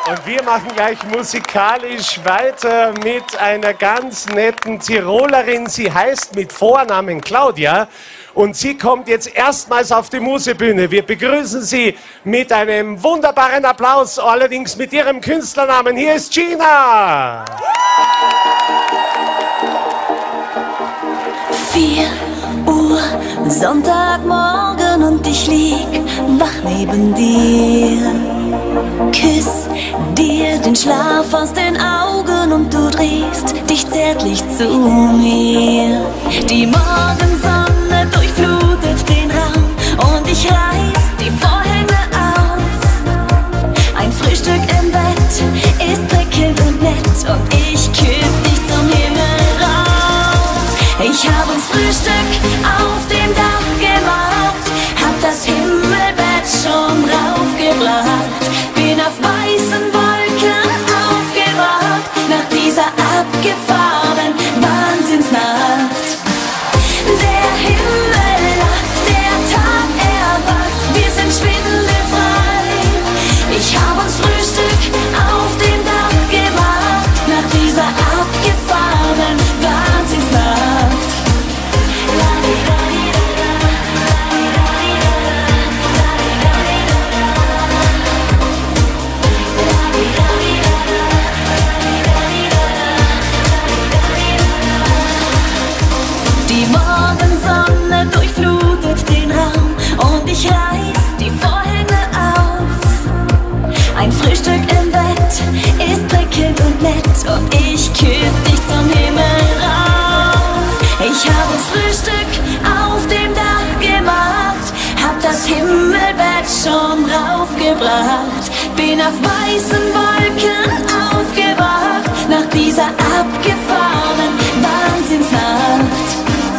Und wir machen gleich musikalisch weiter mit einer ganz netten Tirolerin. Sie heißt mit Vornamen Claudia und sie kommt jetzt erstmals auf die Musebühne. Wir begrüßen sie mit einem wunderbaren Applaus, allerdings mit ihrem Künstlernamen. Hier ist Gina! 4 Uhr, Sonntagmorgen und ich lieg wach neben dir. Küss dir den Schlaf aus den Augen und du drehst dich zärtlich zu mir. Die Morgensonne durchflutet den Raum und ich reiß die Vorhänge auf. Ein Frühstück im Bett ist prickelnd und nett und ich küss dich zum Himmel rauf. Ich hab uns Frühstück auf dem Dach gemacht, hab das Himmelbett schon raufgebracht, bin auf weißen Wolken aufgewacht, nach dieser abgefahrenen Wahnsinnsnacht. Der Himmel lacht, der Tag erwacht, wir sind schwindelfrei. Ich hab uns Frühstück auf dem Dach gemacht, nach dieser abgefahrenen Wahnsinnsnacht. Die Morgensonne durchflutet den Raum und ich reiß die Vorhänge auf. Ein Frühstück im Bett ist prickelnd und nett und ich küss dich zum Himmel rauf. Ich hab uns Frühstück auf dem Dach gemacht, hab das Himmelbett schon raufgebracht, bin auf weißen Wolken aufgewacht, nach dieser abgefahrenen Wahnsinnsnacht.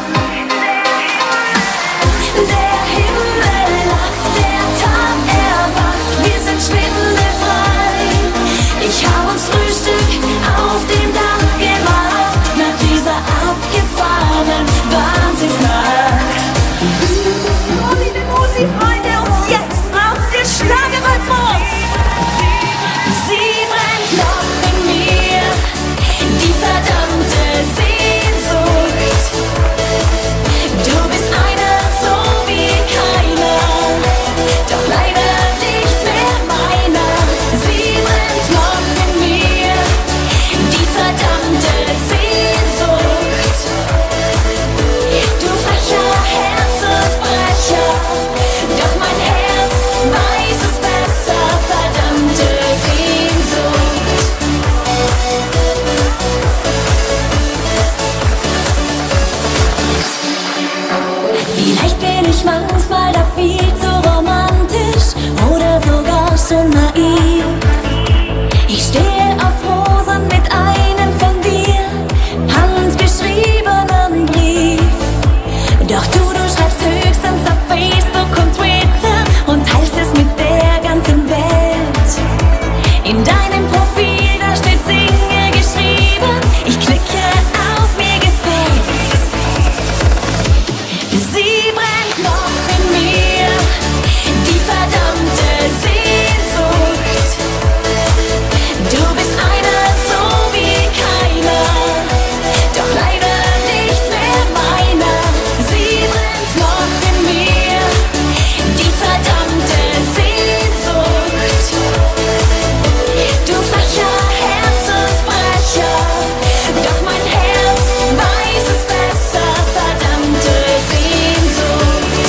Der Himmel lacht, der Tag erwacht, wir sind schwindelfrei. Ich hab uns Frühstück auf dem Dach gemacht, nach dieser abgefahrenen Wahnsinnsnacht. Musikfreunde, und jetzt braucht ihr Schlagerrhythmus. Sie brennt noch in mir, die verdammte Sehnsucht. Du bist einer so wie keiner, doch leider nicht mehr meiner. Sie brennt noch in mir, die verdammte Sehnsucht. Du frecher Herzensbrecher, doch mein Herz weiß es besser, verdammte Sehnsucht. Vielleicht bin ich manchmal da viel zu romantisch oder sogar schon naiv. Ich stehe auf Rosen mit einem von dir handgeschriebenen Brief. Doch du schreibst höchstens auf Facebook und Twitter und teilst es mit der ganzen Welt. In deinem Profil, da steht Single geschrieben, ich klicke auf mir gefällt. Sie brennt noch in mir, die verdammte Sehnsucht. Du bist einer so wie keiner, doch leider nicht mehr meiner. Sie brennt noch in mir, die verdammte Sehnsucht. Du frecher Herzensbrecher, doch mein Herz weiß es besser, verdammte Sehnsucht.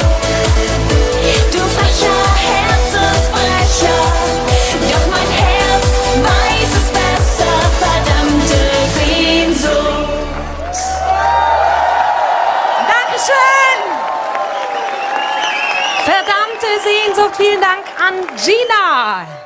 Du frecher Herzensbrecher, doch mein Herz weiß es besser, verdammte Sehnsucht. Dankeschön! Verdammte Sehnsucht, vielen Dank an Gina!